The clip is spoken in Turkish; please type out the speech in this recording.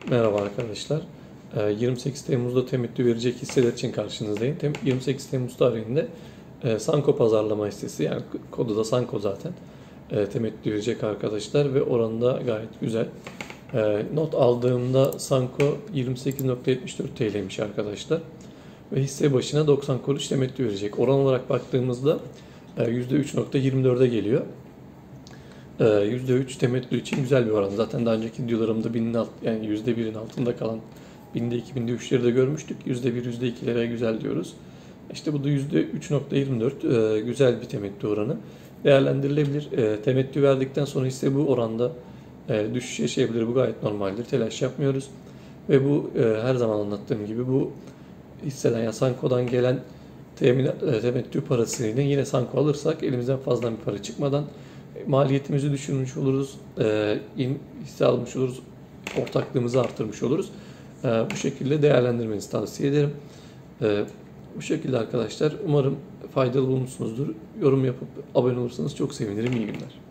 Merhaba arkadaşlar. 28 Temmuz'da temettü verecek hisseler için karşınızdayım. 28 Temmuz tarihinde Sanko pazarlama hissesi, yani kodu da Sanko zaten, temettü verecek arkadaşlar ve oranı da gayet güzel. Not aldığımda Sanko 28.74 TL'ymiş arkadaşlar ve hisse başına 90 kuruş temettü verecek. Oran olarak baktığımızda %3.24'e geliyor. %3 temettü için güzel bir oran. Zaten daha önceki videolarımda yani %1'in altında kalan binde 2, binde 3'leri de görmüştük. %1, %2'lere güzel diyoruz. İşte bu da %3.24, güzel bir temettü oranı. Değerlendirilebilir. Temettü verdikten sonra hisse bu oranda düşüş yaşayabilir. Bu gayet normaldir. Telaş yapmıyoruz. Ve bu her zaman anlattığım gibi bu hisseden, ya Sanko'dan gelen temettü parasıyla yine Sanko alırsak elimizden fazla bir para çıkmadan maliyetimizi düşürmüş oluruz, hisse almış oluruz, ortaklığımızı artırmış oluruz. Bu şekilde değerlendirmenizi tavsiye ederim. Bu şekilde arkadaşlar, umarım faydalı bulmuşsunuzdur. Yorum yapıp abone olursanız çok sevinirim. İyi günler.